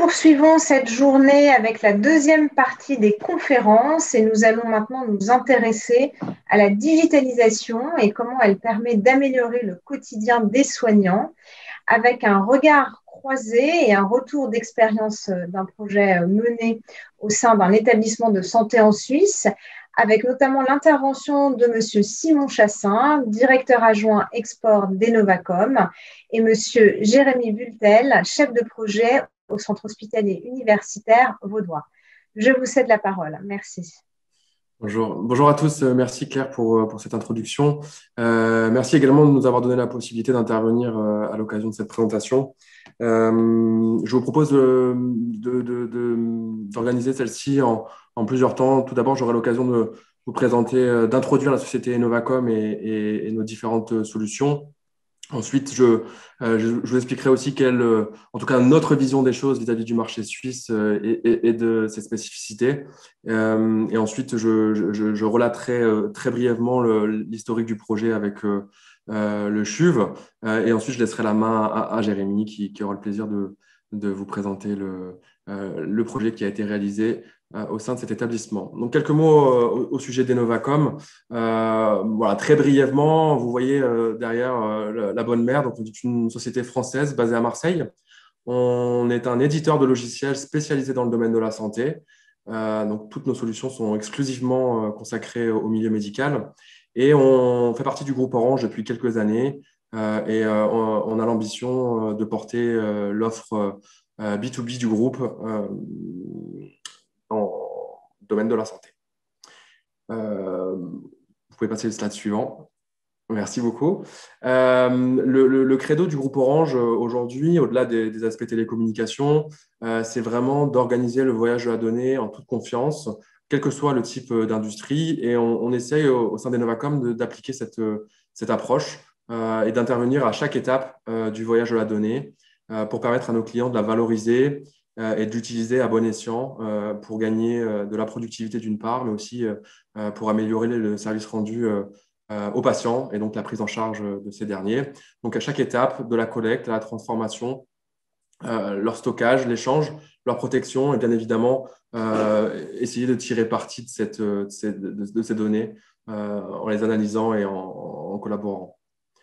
poursuivons cette journée avec la deuxième partie des conférences et nous allons maintenant nous intéresser à la digitalisation et comment elle permet d'améliorer le quotidien des soignants avec un regard croisé et un retour d'expérience d'un projet mené au sein d'un établissement de santé en Suisse, avec notamment l'intervention de M. Simon Chassin, directeur adjoint export d'Enovacom, et M. Jérémy Bultel, chef de projet au centre hospitalier universitaire vaudois. Je vous cède la parole. Merci. Bonjour à tous. Merci Claire pour cette introduction. Merci également de nous avoir donné la possibilité d'intervenir à l'occasion de cette présentation. Je vous propose d'organiser celle-ci en plusieurs temps. Tout d'abord, j'aurai l'occasion de vous présenter, d'introduire la société Enovacom et nos différentes solutions. Ensuite, je vous expliquerai aussi en tout cas, notre vision des choses vis-à-vis du marché suisse et de ses spécificités. Et ensuite, je relaterai très brièvement l'historique du projet avec le CHUV. Et ensuite, je laisserai la main à Jérémy qui aura le plaisir de vous présenter le projet qui a été réalisé au sein de cet établissement. Donc, quelques mots au sujet d'Enovacom. Voilà, très brièvement, vous voyez derrière la bonne mère. Donc, on est une société française basée à Marseille. On est un éditeur de logiciels spécialisé dans le domaine de la santé. Donc, toutes nos solutions sont exclusivement consacrées au milieu médical. Et on fait partie du groupe Orange depuis quelques années. On a l'ambition de porter l'offre B2B du groupe dans le domaine de la santé. Vous pouvez passer le slide suivant. Merci beaucoup. Le credo du groupe Orange aujourd'hui, au-delà des aspects télécommunications, c'est vraiment d'organiser le voyage de la donnée en toute confiance, quel que soit le type d'industrie. Et on essaye au sein d'Enovacom d'appliquer cette approche et d'intervenir à chaque étape du voyage de la donnée pour permettre à nos clients de la valoriser et de l'utiliser à bon escient pour gagner de la productivité d'une part, mais aussi pour améliorer le service rendu aux patients et donc la prise en charge de ces derniers. Donc à chaque étape, de la collecte à la transformation, leur stockage, l'échange, leur protection et bien évidemment essayer de tirer parti de ces données en les analysant et en collaborant.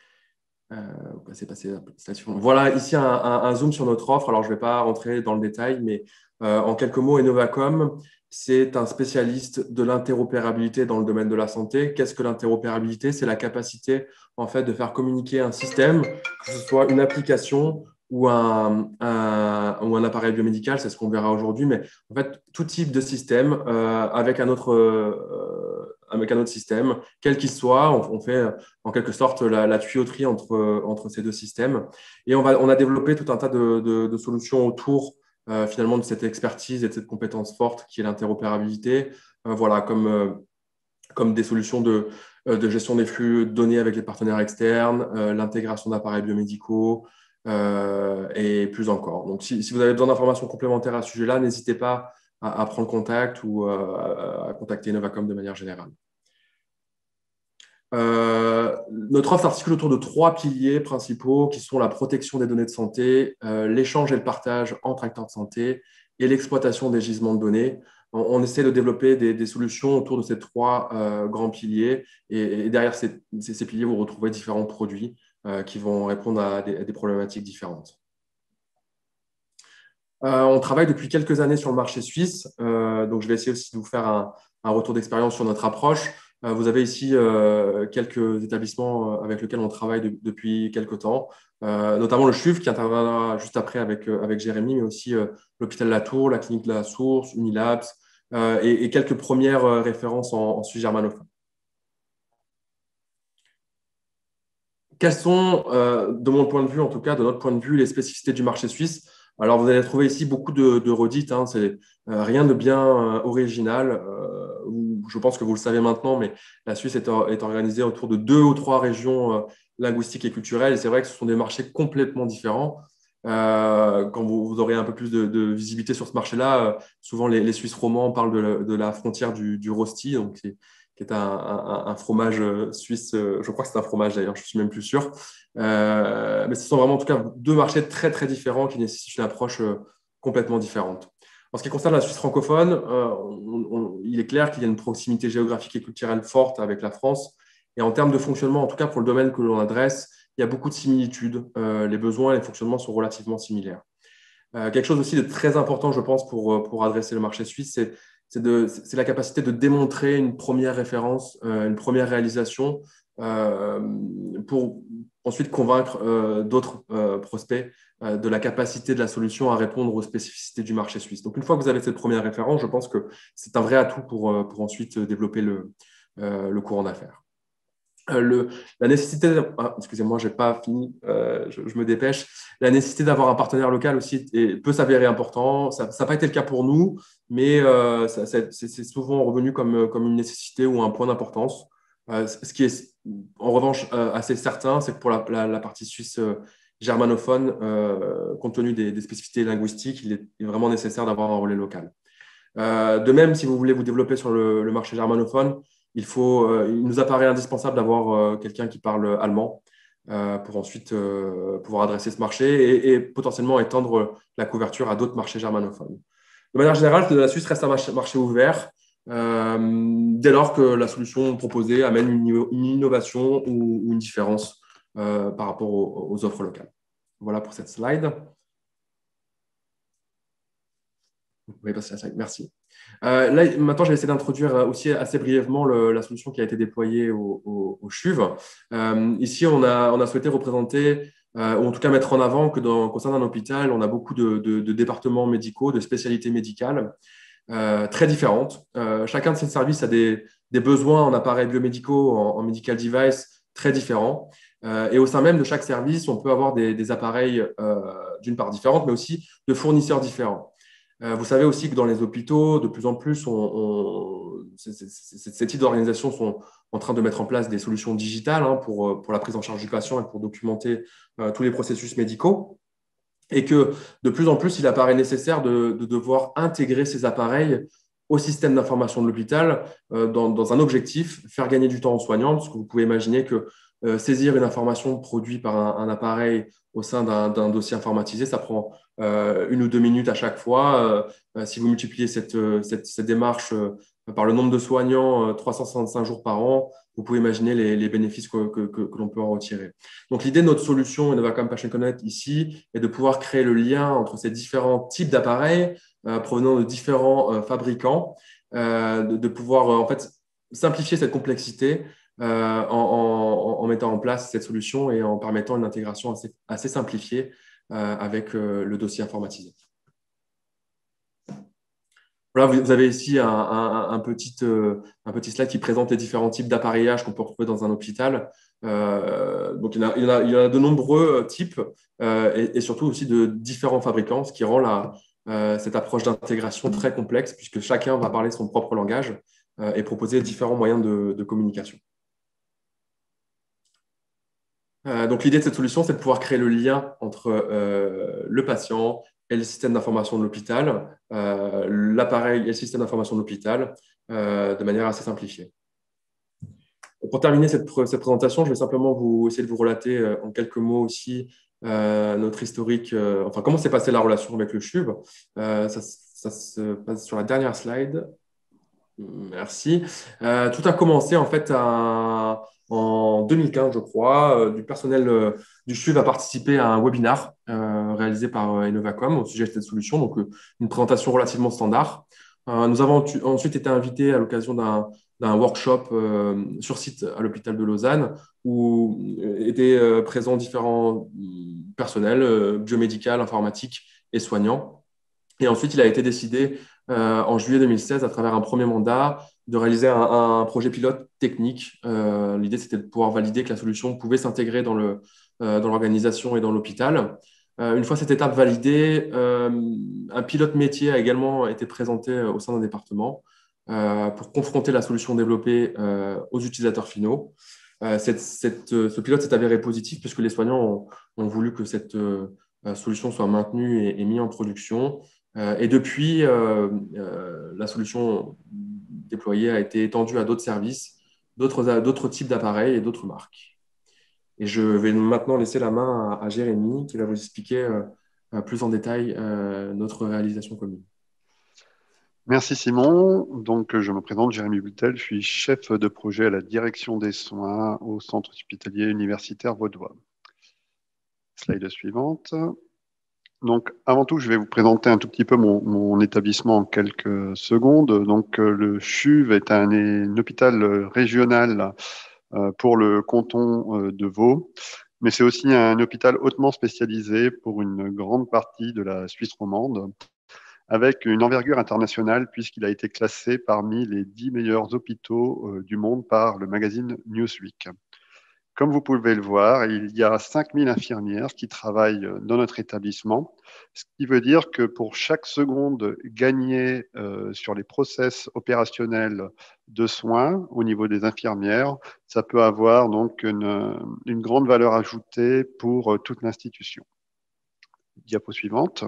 Voilà ici un zoom sur notre offre. Alors, je ne vais pas rentrer dans le détail, mais en quelques mots, Enovacom, c'est un spécialiste de l'interopérabilité dans le domaine de la santé. Qu'est-ce que l'interopérabilité? C'est la capacité en fait, de faire communiquer un système, que ce soit une application ou un appareil biomédical, c'est ce qu'on verra aujourd'hui, mais en fait, tout type de système avec un autre système, quel qu'il soit, on fait en quelque sorte la tuyauterie entre ces deux systèmes. Et on a développé tout un tas de solutions autour finalement de cette expertise et de cette compétence forte qui est l'interopérabilité, voilà, comme des solutions de gestion des flux de données avec les partenaires externes, l'intégration d'appareils biomédicaux et plus encore. Donc, si vous avez besoin d'informations complémentaires à ce sujet-là, n'hésitez pas à prendre contact ou à contacter Enovacom de manière générale. Notre offre s'articule autour de 3 piliers principaux qui sont la protection des données de santé, l'échange et le partage entre acteurs de santé et l'exploitation des gisements de données. On essaie de développer des solutions autour de ces 3 grands piliers et derrière ces piliers, vous retrouvez différents produits qui vont répondre à des problématiques différentes. On travaille depuis quelques années sur le marché suisse, donc je vais essayer aussi de vous faire un retour d'expérience sur notre approche. Vous avez ici quelques établissements avec lesquels on travaille depuis quelques temps, notamment le CHUV qui interviendra juste après avec Jérémy, mais aussi l'hôpital La Tour, la clinique de la Source, Unilabs et quelques premières références en Suisse germanophone. Quelles sont, de mon point de vue, en tout cas, de notre point de vue, les spécificités du marché suisse? Alors, vous allez trouver ici beaucoup de redites, hein, c'est rien de bien original. Je pense que vous le savez maintenant, mais la Suisse est organisée autour de 2 ou 3 régions linguistiques et culturelles. Et c'est vrai que ce sont des marchés complètement différents. Quand vous aurez un peu plus de visibilité sur ce marché-là, souvent les Suisses romands parlent de la frontière du rosti, donc qui est un fromage suisse. Je crois que c'est un fromage d'ailleurs, je ne suis même plus sûr. Mais ce sont vraiment en tout cas 2 marchés très très différents qui nécessitent une approche complètement différentes. En ce qui concerne la Suisse francophone, il est clair qu'il y a une proximité géographique et culturelle forte avec la France. Et en termes de fonctionnement, en tout cas pour le domaine que l'on adresse, il y a beaucoup de similitudes. Les besoins et les fonctionnements sont relativement similaires. Quelque chose aussi de très important, je pense, pour adresser le marché suisse, c'est la capacité de démontrer une première référence, une première réalisation pour ensuite convaincre d'autres prospects de la capacité de la solution à répondre aux spécificités du marché suisse. Donc, une fois que vous avez cette première référence, je pense que c'est un vrai atout pour ensuite développer le courant d'affaires. La nécessité, excusez-moi, je n'ai pas fini, je me dépêche. La nécessité d'avoir un partenaire local aussi peut s'avérer important. Ça n'a pas été le cas pour nous, mais c'est souvent revenu comme une nécessité ou un point d'importance. Ce qui est en revanche assez certain, c'est que pour la partie suisse germanophone, compte tenu des spécificités linguistiques, il est vraiment nécessaire d'avoir un relais local. De même, si vous voulez vous développer sur le marché germanophone, il nous apparaît indispensable d'avoir quelqu'un qui parle allemand pour ensuite pouvoir adresser ce marché et potentiellement étendre la couverture à d'autres marchés germanophones. De manière générale, la Suisse reste un marché ouvert dès lors que la solution proposée amène une innovation ou une différence par rapport aux offres locales. Voilà pour cette slide. Vous pouvez passer à la slide. Merci. Là, maintenant, je vais essayer d'introduire aussi assez brièvement la solution qui a été déployée au CHUV. Ici, on a souhaité représenter, ou en tout cas mettre en avant que concernant un hôpital, on a beaucoup de départements médicaux, de spécialités médicales très différentes. Chacun de ces services a des besoins en appareils biomédicaux, en medical device très différents. Et au sein même de chaque service, on peut avoir des appareils d'une part différentes, mais aussi de fournisseurs différents. Vous savez aussi que dans les hôpitaux, de plus en plus, ces types d'organisations sont en train de mettre en place des solutions digitales pour la prise en charge du patient et pour documenter tous les processus médicaux. Et que de plus en plus, il apparaît nécessaire de devoir intégrer ces appareils au système d'information de l'hôpital dans un objectif, faire gagner du temps aux soignants, parce que vous pouvez imaginer que saisir une information produite par un appareil au sein d'un dossier informatisé, ça prend 1 ou 2 minutes à chaque fois. Si vous multipliez cette démarche par le nombre de soignants, 365 jours par an, vous pouvez imaginer les bénéfices que l'on peut en retirer. Donc, l'idée de notre solution Innovacom Patient Connect ici est de pouvoir créer le lien entre ces différents types d'appareils provenant de différents fabricants, de pouvoir en fait simplifier cette complexité en mettant en place cette solution et en permettant une intégration assez simplifiée avec le dossier informatisé. Voilà, vous avez ici un petit slide qui présente les différents types d'appareillage qu'on peut retrouver dans un hôpital. Donc, il y en a de nombreux types et surtout aussi de différents fabricants, ce qui rend cette approche d'intégration très complexe puisque chacun va parler son propre langage et proposer différents moyens de communication. Donc, l'idée de cette solution, c'est de pouvoir créer le lien entre le patient et le système d'information de l'hôpital, l'appareil et le système d'information de l'hôpital de manière assez simplifiée. Et pour terminer cette présentation, je vais simplement essayer de vous relater en quelques mots aussi notre historique, enfin comment s'est passée la relation avec le CHUV. Ça se passe sur la dernière slide. Merci. Tout a commencé en fait en 2015, je crois. Du personnel du CHUV a participé à un webinar réalisé par Innovacom au sujet de cette solution, donc une présentation relativement standard. Nous avons ensuite été invités à l'occasion d'un workshop sur site à l'hôpital de Lausanne où étaient présents différents personnels biomédical, informatique et soignants. Et ensuite, il a été décidé en juillet 2016, à travers un premier mandat, de réaliser un projet pilote technique. L'idée, c'était de pouvoir valider que la solution pouvait s'intégrer dans l'organisation et dans l'hôpital. Une fois cette étape validée, un pilote métier a également été présenté au sein d'un département pour confronter la solution développée aux utilisateurs finaux. Ce pilote s'est avéré positif puisque les soignants ont voulu que cette solution soit maintenue et mise en production. Et depuis, la solution déployée a été étendue à d'autres services, d'autres types d'appareils et d'autres marques. Et je vais maintenant laisser la main à Jérémy qui va vous expliquer plus en détail notre réalisation commune. Merci Simon. Donc, je me présente, Jérémy Butel, je suis chef de projet à la direction des soins au Centre hospitalier universitaire vaudois. Slide suivante. Donc, avant tout, je vais vous présenter un tout petit peu mon établissement en quelques secondes. Donc, le CHUV est un hôpital régional pour le canton de Vaud, mais c'est aussi un hôpital hautement spécialisé pour une grande partie de la Suisse romande, avec une envergure internationale puisqu'il a été classé parmi les 10 meilleurs hôpitaux du monde par le magazine Newsweek. Comme vous pouvez le voir, il y a 5000 infirmières qui travaillent dans notre établissement, ce qui veut dire que pour chaque seconde gagnée sur les process opérationnels de soins au niveau des infirmières, ça peut avoir donc une grande valeur ajoutée pour toute l'institution. Diapo suivante.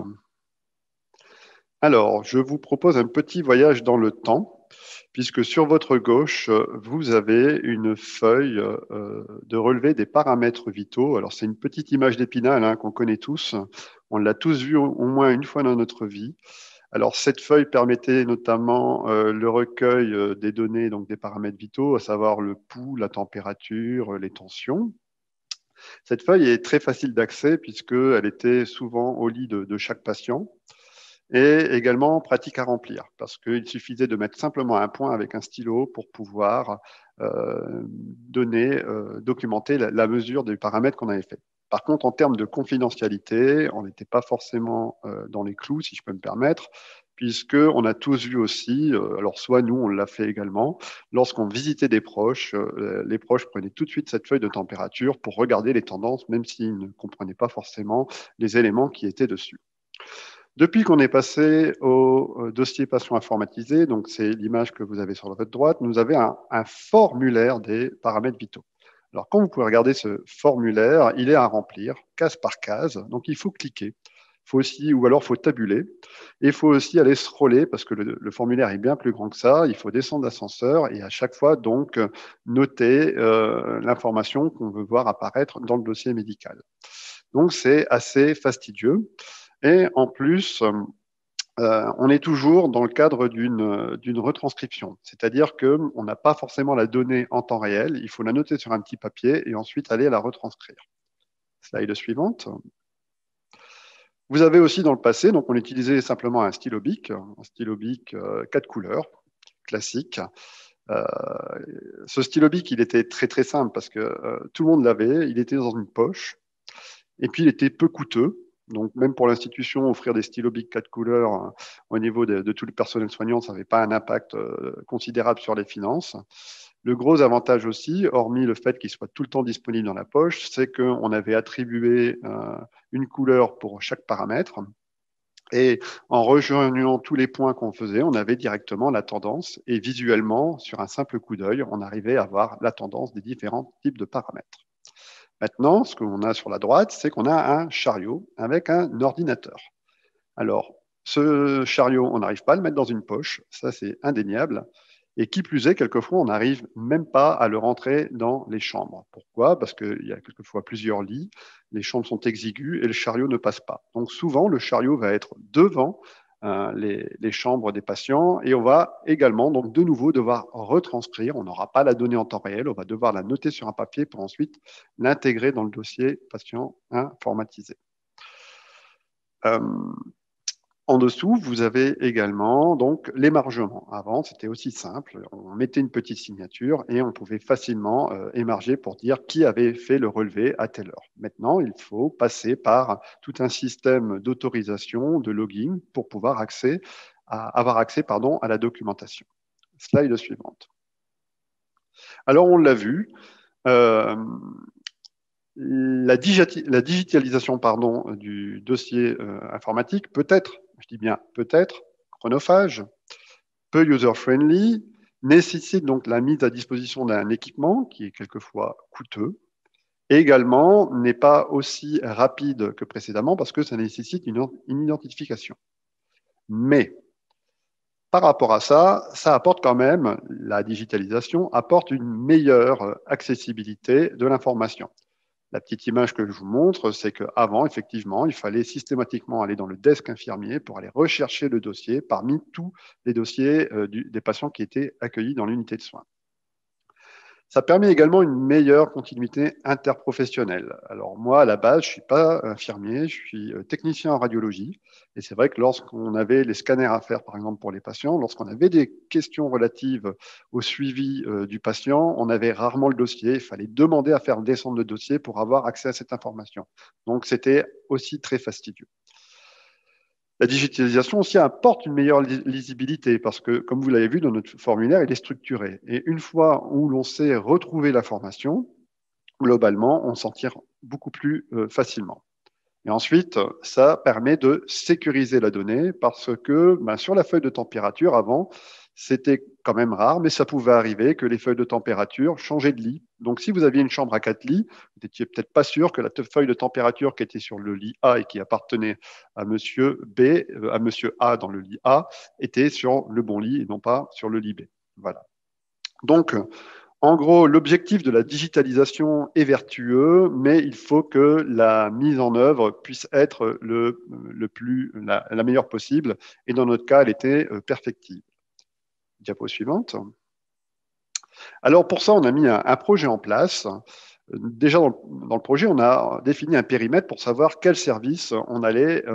Alors, je vous propose un petit voyage dans le temps, puisque sur votre gauche, vous avez une feuille de relevé des paramètres vitaux. Alors, c'est une petite image d'Épinal qu'on connaît tous. On l'a tous vu au moins une fois dans notre vie. Alors, cette feuille permettait notamment le recueil des données, donc des paramètres vitaux, à savoir le pouls, la température, les tensions. Cette feuille est très facile d'accès, puisqu'elle était souvent au lit de chaque patient, et également pratique à remplir, parce qu'il suffisait de mettre simplement un point avec un stylo pour pouvoir documenter la mesure des paramètres qu'on avait fait. Par contre, en termes de confidentialité, on n'était pas forcément dans les clous, si je peux me permettre, puisqu'on a tous vu aussi, alors soit nous, on l'a fait également, lorsqu'on visitait des proches, les proches prenaient tout de suite cette feuille de température pour regarder les tendances, même s'ils ne comprenaient pas forcément les éléments qui étaient dessus. Depuis qu'on est passé au dossier patient informatisé, donc c'est l'image que vous avez sur votre droite, nous avons un formulaire des paramètres vitaux. Alors, quand vous pouvez regarder ce formulaire, il est à remplir, case par case, donc il faut cliquer. Faut aussi, ou alors il faut tabuler, et il faut aussi aller scroller, parce que le formulaire est bien plus grand que ça, il faut descendre l'ascenseur, et à chaque fois, donc, noter l'information qu'on veut voir apparaître dans le dossier médical. Donc, c'est assez fastidieux. Et en plus, on est toujours dans le cadre d'une retranscription, c'est-à-dire qu'on n'a pas forcément la donnée en temps réel, il faut la noter sur un petit papier et ensuite aller la retranscrire. Slide suivante. Vous avez aussi dans le passé, donc on utilisait simplement un stylo bic 4 couleurs, classique. Ce stylo bic, il était très très simple parce que tout le monde l'avait, il était dans une poche, et puis il était peu coûteux. Donc, même pour l'institution, offrir des stylos bic 4 couleurs au niveau de tout le personnel soignant, ça n'avait pas un impact considérable sur les finances. Le gros avantage aussi, hormis le fait qu'il soit tout le temps disponible dans la poche, c'est qu'on avait attribué une couleur pour chaque paramètre. Et en rejoignant tous les points qu'on faisait, on avait directement la tendance. Et visuellement, sur un simple coup d'œil, on arrivait à voir la tendance des différents types de paramètres. Maintenant, ce qu'on a sur la droite, c'est qu'on a un chariot avec un ordinateur. Alors, ce chariot, on n'arrive pas à le mettre dans une poche, ça c'est indéniable. Et qui plus est, quelquefois, on n'arrive même pas à le rentrer dans les chambres. Pourquoi? Parce qu'il y a quelquefois plusieurs lits, les chambres sont exiguës et le chariot ne passe pas. Donc souvent, le chariot va être devant les chambres des patients et on va également donc de nouveau devoir retranscrire. On n'aura pas la donnée en temps réel, on va devoir la noter sur un papier pour ensuite l'intégrer dans le dossier patient informatisé. En dessous, vous avez également donc l'émargement. Avant, c'était aussi simple. On mettait une petite signature et on pouvait facilement émarger pour dire qui avait fait le relevé à telle heure. Maintenant, il faut passer par tout un système d'autorisation, de login pour pouvoir avoir accès à la documentation. Slide suivante. Alors, on l'a vu. La digitalisation du dossier informatique peut être, je dis bien peut-être, chronophage, peu user-friendly, nécessite donc la mise à disposition d'un équipement qui est quelquefois coûteux, et également n'est pas aussi rapide que précédemment parce que ça nécessite une identification. Mais par rapport à ça, ça apporte quand même, la digitalisation apporte une meilleure accessibilité de l'information. La petite image que je vous montre, c'est qu'avant, effectivement, il fallait systématiquement aller dans le desk infirmier pour aller rechercher le dossier parmi tous les dossiers des patients qui étaient accueillis dans l'unité de soins. Ça permet également une meilleure continuité interprofessionnelle. Alors moi, à la base, je ne suis pas infirmier, je suis technicien en radiologie. Et c'est vrai que lorsqu'on avait les scanners à faire, par exemple, pour les patients, lorsqu'on avait des questions relatives au suivi du patient, on avait rarement le dossier. Il fallait demander à faire descendre le dossier pour avoir accès à cette information. Donc, c'était aussi très fastidieux. La digitalisation aussi apporte une meilleure lisibilité parce que, comme vous l'avez vu dans notre formulaire, il est structuré. Et une fois où l'on sait retrouver l'information, globalement, on s'en tire beaucoup plus facilement. Et ensuite, ça permet de sécuriser la donnée parce que sur la feuille de température, avant, c'était quand même rare, mais ça pouvait arriver que les feuilles de température changeaient de lit. Donc, si vous aviez une chambre à 4 lits, vous n'étiez peut-être pas sûr que la feuille de température qui était sur le lit A et qui appartenait à monsieur B, à monsieur A dans le lit A, était sur le bon lit et non pas sur le lit B. Voilà. Donc, en gros, l'objectif de la digitalisation est vertueux, mais il faut que la mise en œuvre puisse être la meilleure possible. Et dans notre cas, elle était perfectible. Diapo suivante. Alors pour ça, on a mis un projet en place. Déjà dans le projet, on a défini un périmètre pour savoir quel service on allait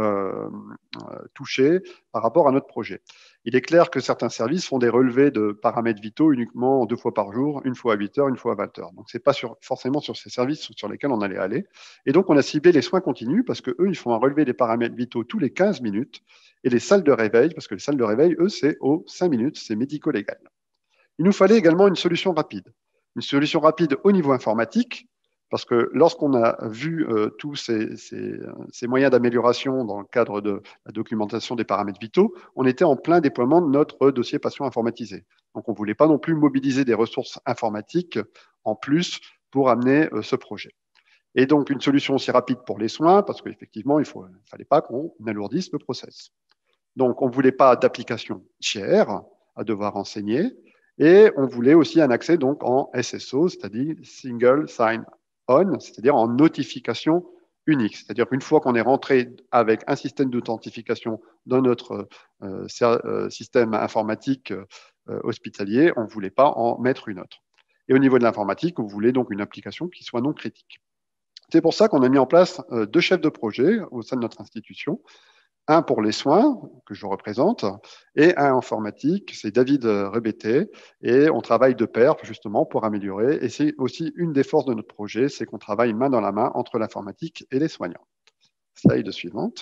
toucher par rapport à notre projet. Il est clair que certains services font des relevés de paramètres vitaux uniquement 2 fois par jour, une fois à 8 heures, une fois à 20 heures. Donc, ce n'est pas forcément sur ces services sur lesquels on allait aller. Et donc, on a ciblé les soins continus parce qu'eux, ils font un relevé des paramètres vitaux tous les 15 minutes. Et les salles de réveil, parce que les salles de réveil, eux, c'est aux 5 minutes, c'est médico-légal. Il nous fallait également une solution rapide. Une solution rapide au niveau informatique, parce que lorsqu'on a vu tous ces moyens d'amélioration dans le cadre de la documentation des paramètres vitaux, on était en plein déploiement de notre dossier patient informatisé. Donc, on ne voulait pas non plus mobiliser des ressources informatiques en plus pour amener ce projet. Et donc, une solution aussi rapide pour les soins, parce qu'effectivement, il ne fallait pas qu'on alourdisse le process. Donc, on ne voulait pas d'application chère à devoir enseigner, et on voulait aussi un accès donc en SSO, c'est-à-dire Single Sign-On, c'est-à-dire en notification unique. C'est-à-dire qu'une fois qu'on est rentré avec un système d'authentification dans notre système informatique hospitalier, on ne voulait pas en mettre une autre. Et au niveau de l'informatique, on voulait donc une application qui soit non critique. C'est pour ça qu'on a mis en place 2 chefs de projet au sein de notre institution. Un pour les soins, que je représente, et un informatique, c'est David Rebété, et on travaille de pair justement pour améliorer. Et c'est aussi une des forces de notre projet, c'est qu'on travaille main dans la main entre l'informatique et les soignants. Slide suivante.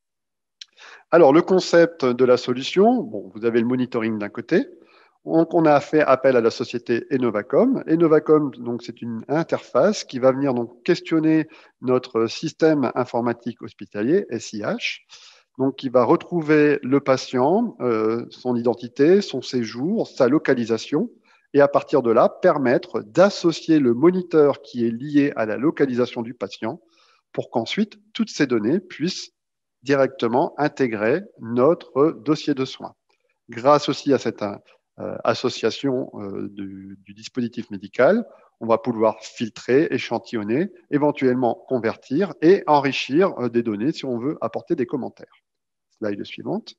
Alors, le concept de la solution, bon, vous avez le monitoring d'un côté. Donc, on a fait appel à la société Enovacom. Enovacom, donc, c'est une interface qui va venir donc questionner notre système informatique hospitalier, SIH. Donc, il va retrouver le patient, son identité, son séjour, sa localisation, et à partir de là, permettre d'associer le moniteur qui est lié à la localisation du patient pour qu'ensuite, toutes ces données puissent directement intégrer notre dossier de soins. Grâce aussi à cette association du dispositif médical, on va pouvoir filtrer, échantillonner, éventuellement convertir et enrichir des données si on veut apporter des commentaires. Slide suivante.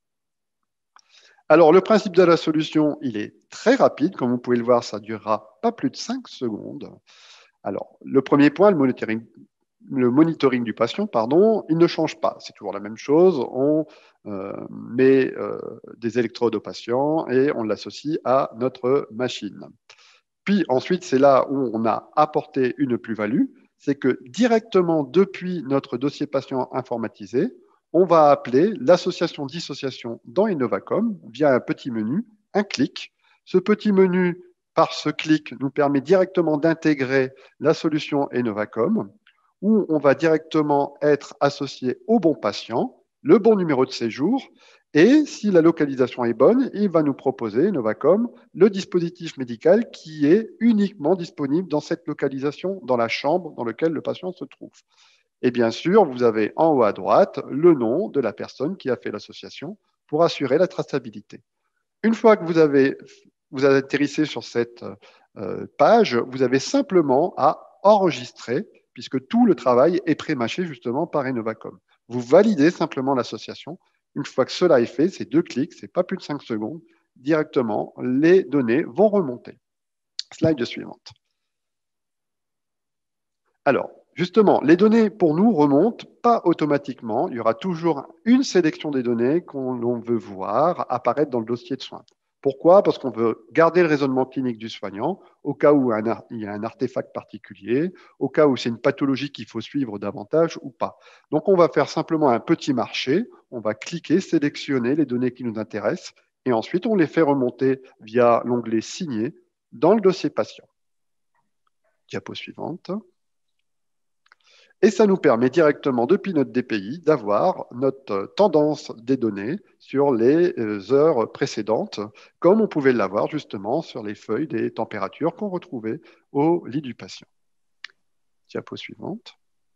Alors, le principe de la solution, il est très rapide. Comme vous pouvez le voir, ça ne durera pas plus de 5 secondes. Alors, le premier point, le monitoring du patient, il ne change pas. C'est toujours la même chose. On met des électrodes au patient et on l'associe à notre machine. Puis ensuite, c'est là où on a apporté une plus-value. C'est que directement depuis notre dossier patient informatisé, on va appeler l'association-dissociation dans Enovacom via un petit menu, un clic. Ce petit menu, par ce clic, nous permet directement d'intégrer la solution Enovacom, où on va directement être associé au bon patient, le bon numéro de séjour, et si la localisation est bonne, il va nous proposer, Enovacom, le dispositif médical qui est uniquement disponible dans cette localisation, dans la chambre dans laquelle le patient se trouve. Et bien sûr, vous avez en haut à droite le nom de la personne qui a fait l'association pour assurer la traçabilité. Une fois que vous atterrissez sur cette page, vous avez simplement à enregistrer, puisque tout le travail est pré-mâché justement par Innovacom. Vous validez simplement l'association. Une fois que cela est fait, c'est 2 clics, c'est pas plus de 5 secondes, directement, les données vont remonter. Slide suivante. Alors, justement, les données pour nous remontent pas automatiquement. Il y aura toujours une sélection des données qu'on veut voir apparaître dans le dossier de soins. Pourquoi? Parce qu'on veut garder le raisonnement clinique du soignant au cas où il y a un artefact particulier, au cas où c'est une pathologie qu'il faut suivre davantage ou pas. Donc, on va faire simplement un petit marché. On va cliquer, sélectionner les données qui nous intéressent et ensuite, on les fait remonter via l'onglet Signer dans le dossier patient. Diapo suivante. Et ça nous permet directement, depuis notre DPI, d'avoir notre tendance des données sur les heures précédentes, comme on pouvait l'avoir justement sur les feuilles des températures qu'on retrouvait au lit du patient. Diapo suivante.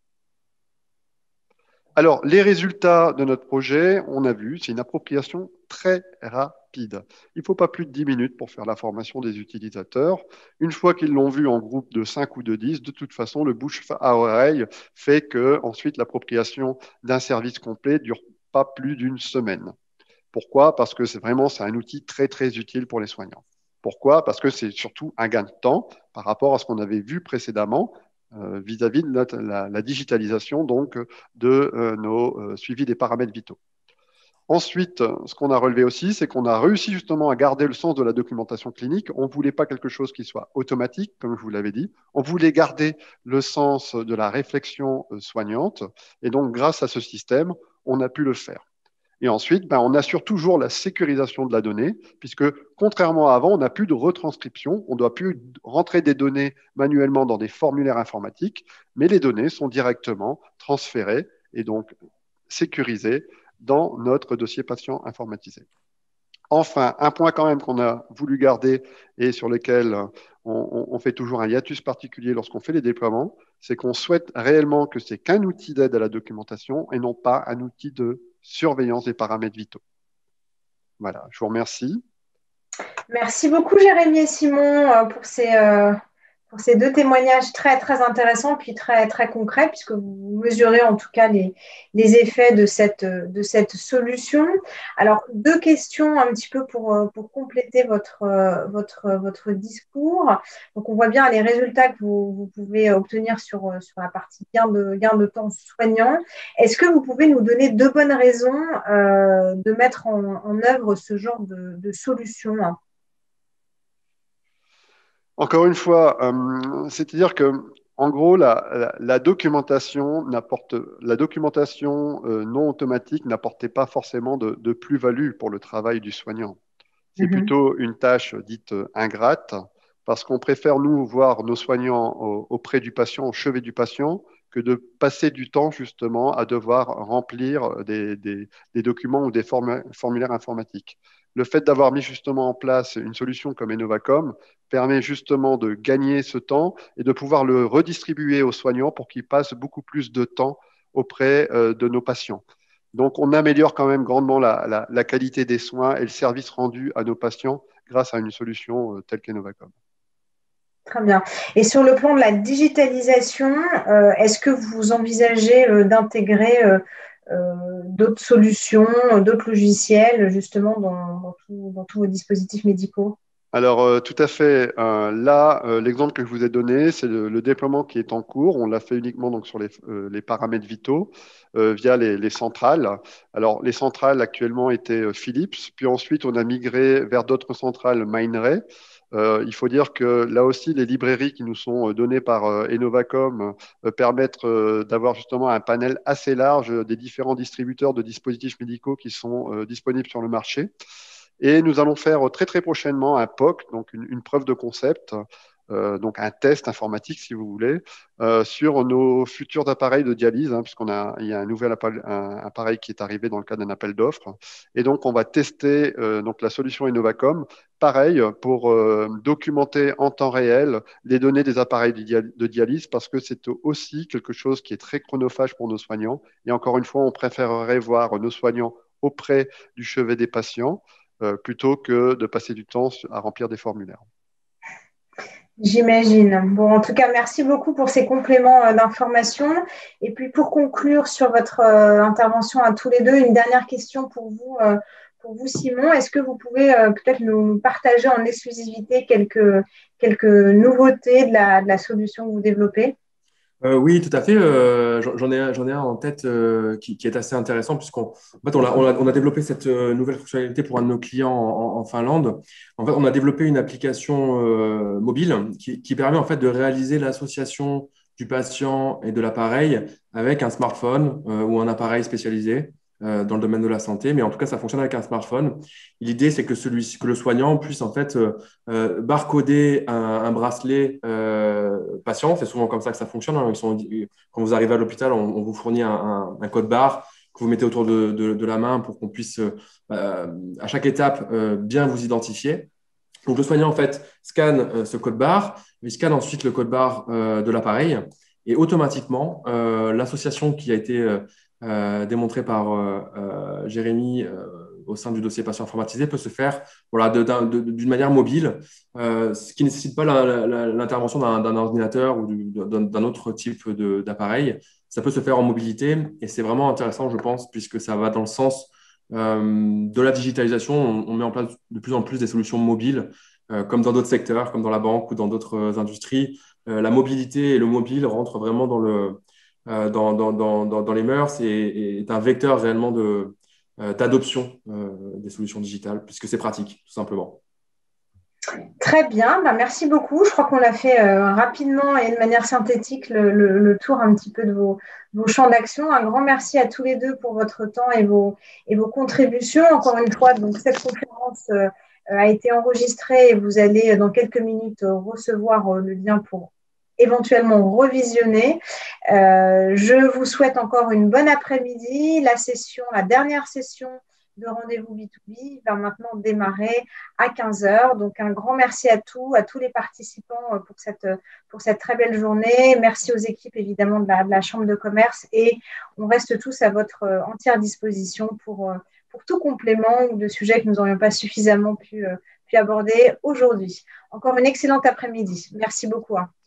Alors, les résultats de notre projet, on a vu, c'est une appropriation très rapide. Il ne faut pas plus de 10 minutes pour faire la formation des utilisateurs. Une fois qu'ils l'ont vu en groupe de 5 ou de 10, de toute façon, le bouche à oreille fait que ensuite l'appropriation d'un service complet ne dure pas plus d'une semaine. Pourquoi? Parce que c'est un outil très, très utile pour les soignants. Pourquoi? Parce que c'est surtout un gain de temps par rapport à ce qu'on avait vu précédemment vis-à-vis de la digitalisation donc, de nos suivis des paramètres vitaux. Ensuite, ce qu'on a relevé aussi, c'est qu'on a réussi justement à garder le sens de la documentation clinique. On ne voulait pas quelque chose qui soit automatique, comme je vous l'avais dit. On voulait garder le sens de la réflexion soignante. Et donc, grâce à ce système, on a pu le faire. Et ensuite, on assure toujours la sécurisation de la donnée, puisque contrairement à avant, on n'a plus de retranscription, on ne doit plus rentrer des données manuellement dans des formulaires informatiques, mais les données sont directement transférées et donc sécurisées dans notre dossier patient informatisé. Enfin, un point quand même qu'on a voulu garder et sur lequel on fait toujours un hiatus particulier lorsqu'on fait les déploiements, c'est qu'on souhaite réellement que c'est qu'un outil d'aide à la documentation et non pas un outil de surveillance des paramètres vitaux. Voilà, je vous remercie. Merci beaucoup, Jérémy et Simon, pour ces 2 témoignages très, très intéressants, puis très, très concrets, puisque vous mesurez en tout cas les effets de cette solution. Alors, 2 questions un petit peu pour compléter votre discours. Donc, on voit bien les résultats que vous pouvez obtenir sur la partie gain de temps soignant. Est-ce que vous pouvez nous donner 2 bonnes raisons de mettre en œuvre ce genre de solution? Encore une fois, c'est-à-dire que, en gros, la documentation non automatique n'apportait pas forcément de plus-value pour le travail du soignant. C'est plutôt une tâche dite ingrate, parce qu'on préfère, nous, voir nos soignants auprès du patient, au chevet du patient, que de passer du temps, justement, à devoir remplir des documents ou des formulaires informatiques. Le fait d'avoir mis justement en place une solution comme Innovacom permet justement de gagner ce temps et de pouvoir le redistribuer aux soignants pour qu'ils passent beaucoup plus de temps auprès de nos patients. Donc, on améliore quand même grandement la qualité des soins et le service rendu à nos patients grâce à une solution telle qu'Innovacom. Très bien. Et sur le plan de la digitalisation, est-ce que vous envisagez d'intégrer d'autres solutions, d'autres logiciels, justement, dans tous vos dispositifs médicaux? Alors, tout à fait. Là, l'exemple que je vous ai donné, c'est le déploiement qui est en cours. On l'a fait uniquement donc, sur les paramètres vitaux via les centrales. Alors, les centrales actuellement étaient Philips, puis ensuite, on a migré vers d'autres centrales Mindray. Il faut dire que là aussi, les librairies qui nous sont données par Innovacom permettent d'avoir justement un panel assez large des différents distributeurs de dispositifs médicaux qui sont disponibles sur le marché. Et nous allons faire très très prochainement un POC, donc une preuve de concept, donc un test informatique si vous voulez, sur nos futurs appareils de dialyse, il y a un nouvel appareil qui est arrivé dans le cadre d'un appel d'offres. Et donc on va tester donc la solution Innovacom, pareil, pour documenter en temps réel les données des appareils de dialyse, parce que c'est aussi quelque chose qui est très chronophage pour nos soignants. Et encore une fois, on préférerait voir nos soignants auprès du chevet des patients plutôt que de passer du temps à remplir des formulaires. J'imagine. Bon, en tout cas, merci beaucoup pour ces compléments d'information. Et puis, pour conclure sur votre intervention à tous les deux, une dernière question pour vous, Simon. Est-ce que vous pouvez peut-être nous partager en exclusivité quelques nouveautés de la solution que vous développez? Oui, tout à fait. J'en ai un en tête qui est assez intéressant puisqu'on en fait, on a développé cette nouvelle fonctionnalité pour un de nos clients en Finlande. En fait, on a développé une application mobile qui permet en fait de réaliser l'association du patient et de l'appareil avec un smartphone ou un appareil spécialisé dans le domaine de la santé. Mais en tout cas, ça fonctionne avec un smartphone. L'idée, c'est que le soignant puisse en fait barcoder un bracelet patient. C'est souvent comme ça que ça fonctionne, hein. Quand vous arrivez à l'hôpital, on vous fournit un code barre que vous mettez autour de la main pour qu'on puisse, à chaque étape, bien vous identifier. Donc, le soignant, en fait, scanne ce code barre, il scanne ensuite le code barre de l'appareil et automatiquement, l'association qui a été démontrée par Jérémy au sein du dossier patient informatisé peut se faire voilà, d'une manière mobile, ce qui ne nécessite pas l'intervention d'un ordinateur ou d'un autre type d'appareil. Ça peut se faire en mobilité et c'est vraiment intéressant, je pense, puisque ça va dans le sens de la digitalisation. On met en place de plus en plus des solutions mobiles, comme dans d'autres secteurs, comme dans la banque ou dans d'autres industries. La mobilité et le mobile rentrent vraiment dans les mœurs et est un vecteur réellement d'adoption des solutions digitales, puisque c'est pratique, tout simplement. Très bien, bah, merci beaucoup. Je crois qu'on a fait rapidement et de manière synthétique le tour un petit peu de vos champs d'action. Un grand merci à tous les deux pour votre temps et vos contributions. Encore une fois, donc, cette conférence a été enregistrée et vous allez dans quelques minutes recevoir le lien pour éventuellement revisionner. Je vous souhaite encore une bonne après-midi. La dernière session de rendez-vous B2B va maintenant démarrer à 15 heures. Donc, un grand merci à tous les participants pour cette très belle journée. Merci aux équipes, évidemment, de la Chambre de commerce et on reste tous à votre entière disposition pour tout complément ou de sujets que nous n'aurions pas suffisamment pu aborder aujourd'hui. Encore une excellente après-midi. Merci beaucoup.